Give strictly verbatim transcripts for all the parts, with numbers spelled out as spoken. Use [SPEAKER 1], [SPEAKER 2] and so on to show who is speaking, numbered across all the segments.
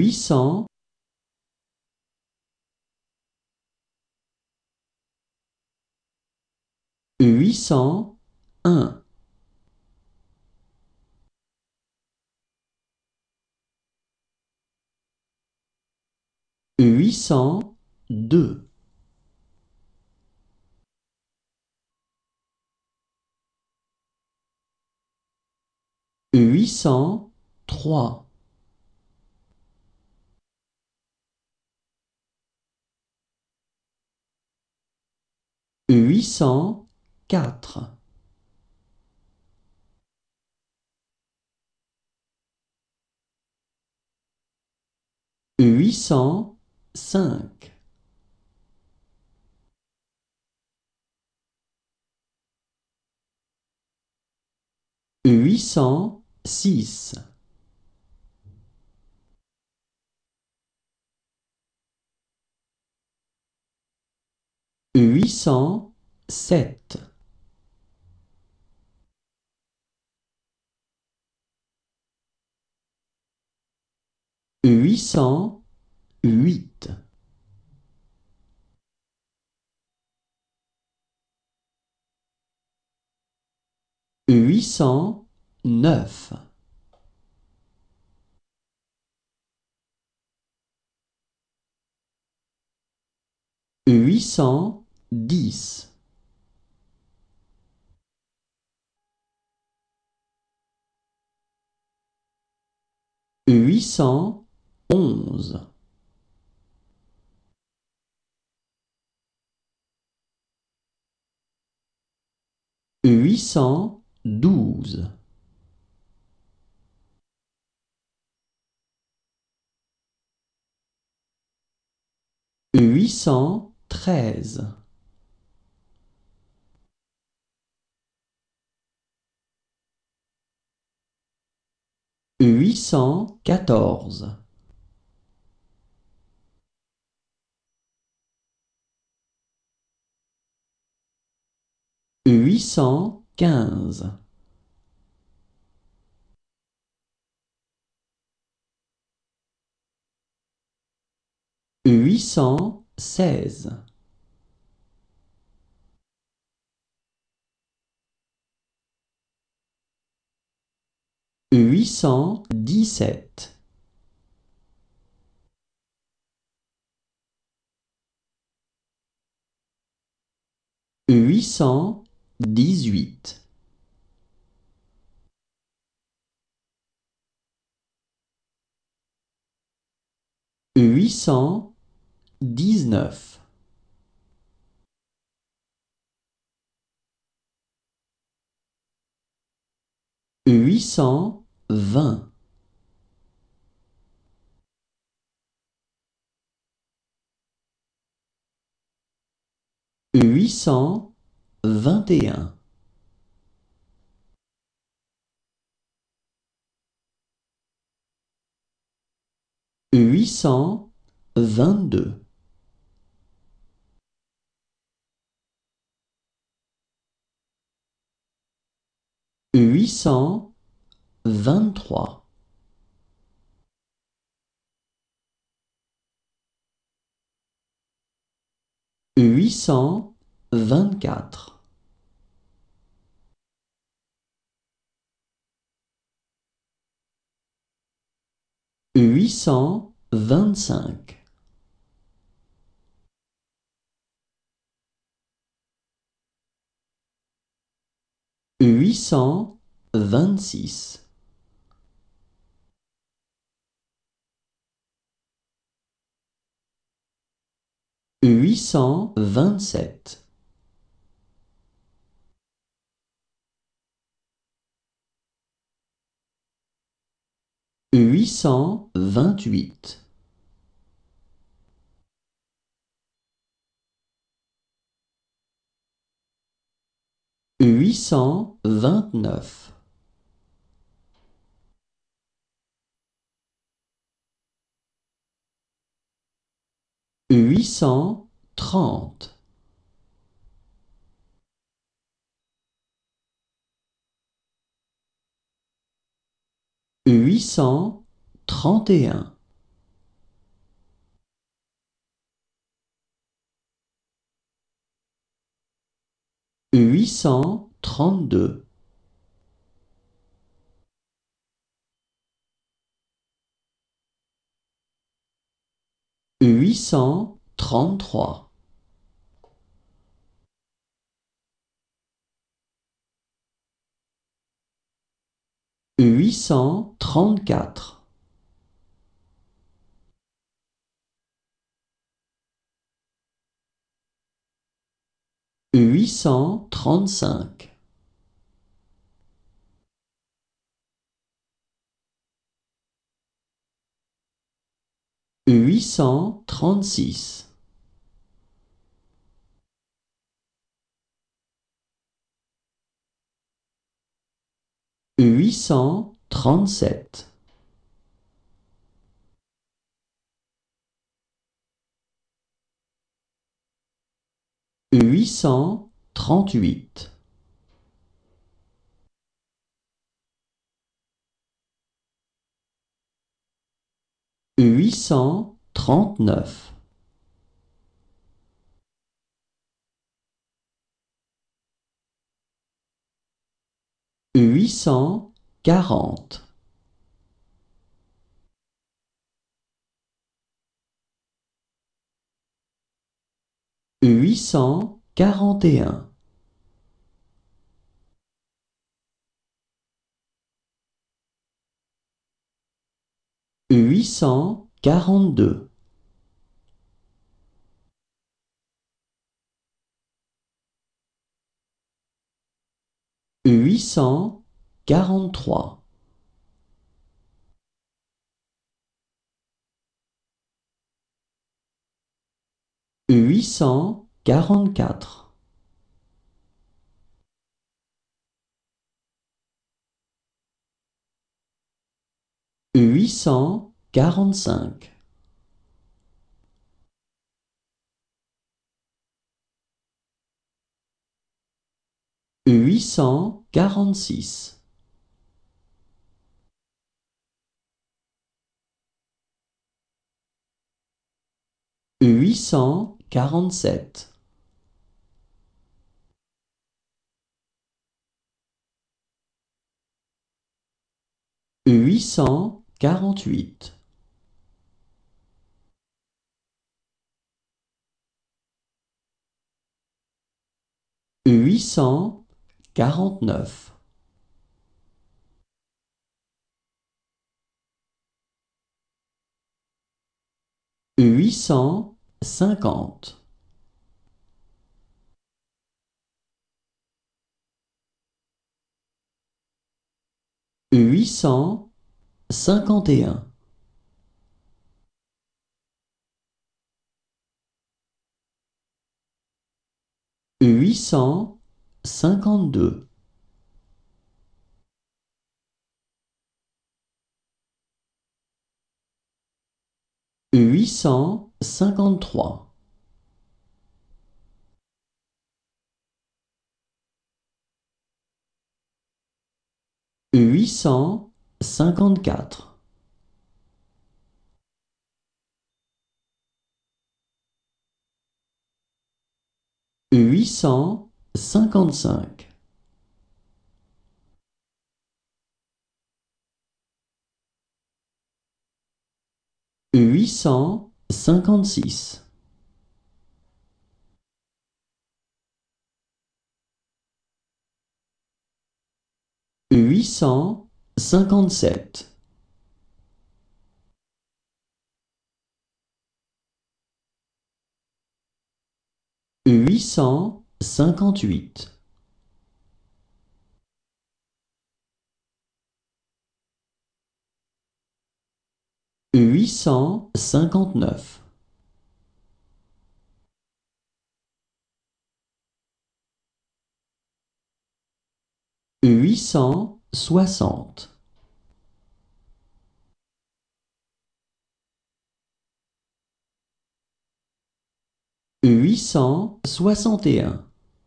[SPEAKER 1] huit cents, huit cent un, huit cent deux, huit cent trois, huit cent quatre, huit cent cinq, huit cent six, huit cent sept, huit cent huit, huit cent neuf, huit cent dix, huit cent onze, huit cent douze, huit cent treize, huit cent quatorze, huit cent quinze, huit cent seize, huit cent dix-sept, huit cent dix-huit, huit cent dix-neuf, huit cent vingt, huit cent vingt et un, huit cent vingt-deux, huit cent vingt-trois, huit cent vingt-quatre, huit cent vingt-cinq, huit cent vingt-six, huit cent vingt-sept, huit cent vingt-huit, huit cent vingt-neuf, huit cent trente, huit cent trente et un, huit cent trente-deux, huit cent trente-trois, huit cent trente-quatre, huit cent trente-cinq, huit cent trente-six, huit cent trente-sept, huit cent trente-huit, huit cent trente-neuf, huit cent quarante, huit cent quarante et un, huit cent quarante-deux, huit cent quarante-trois, huit cent quarante-quatre, huit cent quarante-cinq, huit cent quarante-six, huit cent quarante-sept, huit cent quarante-huit, huit cent quarante-neuf, huit cent cinquante, huit cent cinquante et un, huit cent cinquante-deux, huit cent cinquante-trois, huit cent cinquante-quatre, huit cent cinquante-cinq, huit cent cinquante-six, huit cent cinquante-sept, huit cent cinquante-huit, huit cent cinquante-neuf, huit cent soixante, huit cent soixante et un,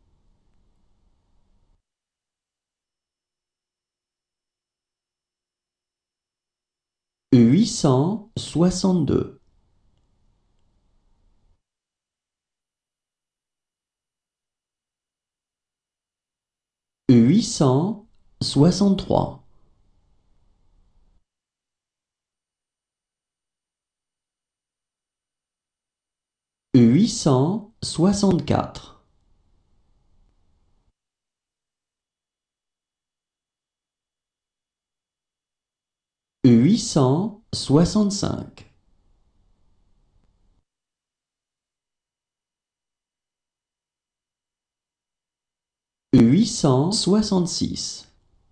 [SPEAKER 1] huit cent soixante-deux, huit cent soixante-trois, huit cent soixante-quatre, huit cent soixante-cinq, huit cent soixante-six,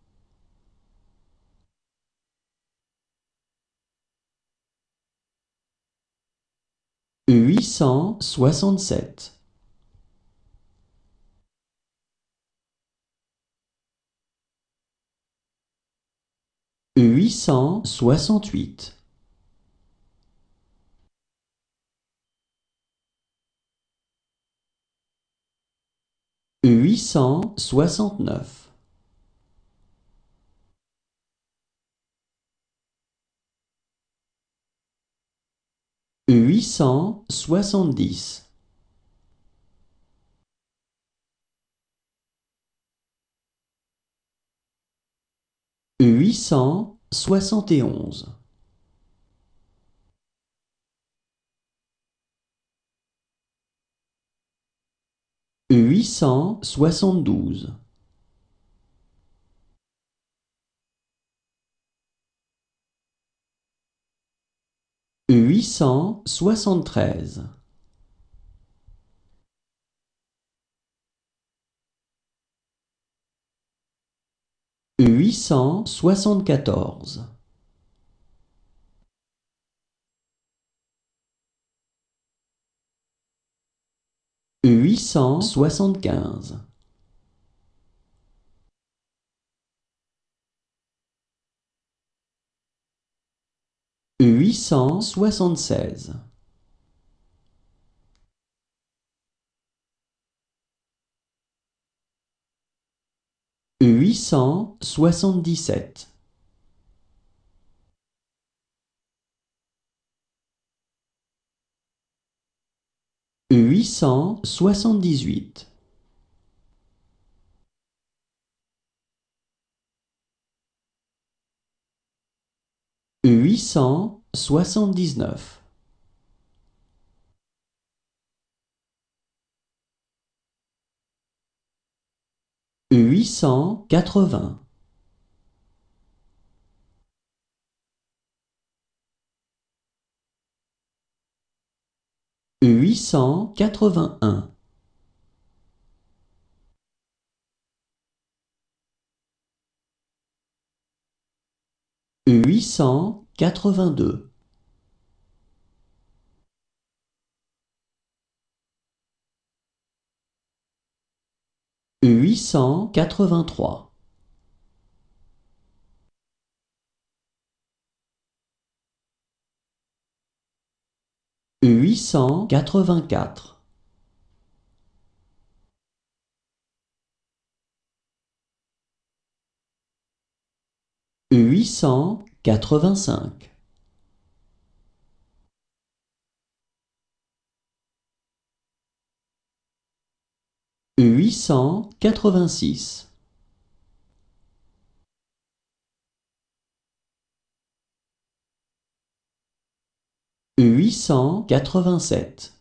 [SPEAKER 1] huit cent soixante-sept, huit cent soixante-huit, huit cent soixante-neuf, huit cent soixante-dix, huit cent soixante et onze, huit cent soixante-douze, huit cent soixante-treize, huit cent soixante-quatorze, huit cent soixante-quinze, huit cent soixante-seize, huit cent soixante-dix-sept, huit cent soixante-dix-huit, huit cent soixante-dix-neuf, huit cent quatre-vingts, huit cent quatre-vingt-un, huit cent quatre-vingt-deux, huit cent quatre-vingt-trois, huit cent quatre-vingt-quatre, huit cent quatre-vingt-cinq, huit cent quatre-vingt-six, huit cent quatre-vingt-sept,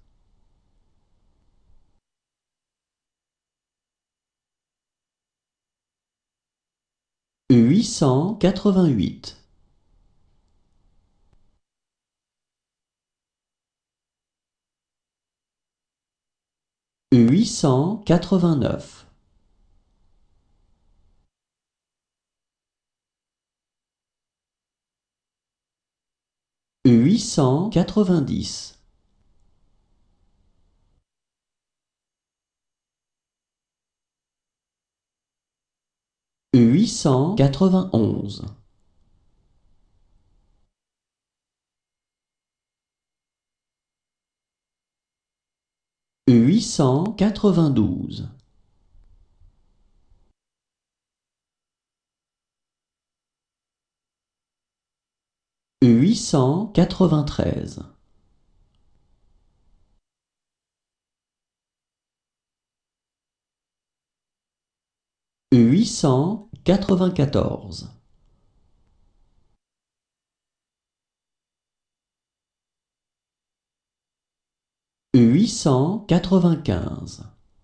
[SPEAKER 1] huit cent quatre-vingt-huit, huit cent quatre-vingt-neuf, huit cent quatre-vingt-dix, huit cent quatre-vingt-onze, huit cent quatre-vingt-douze, huit cent quatre-vingt-treize, huit cent quatre-vingt-quatorze. huit cent quatre-vingt-quinze.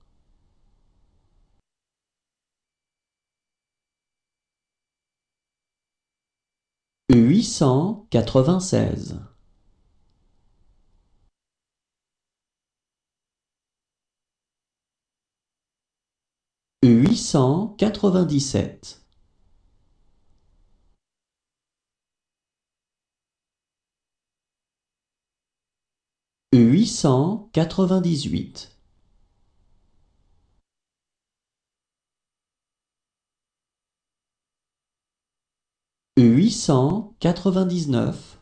[SPEAKER 1] huit cent quatre-vingt-seize. huit cent quatre-vingt-dix-sept. huit cent quatre-vingt-dix-huit. huit cent quatre-vingt-dix-neuf.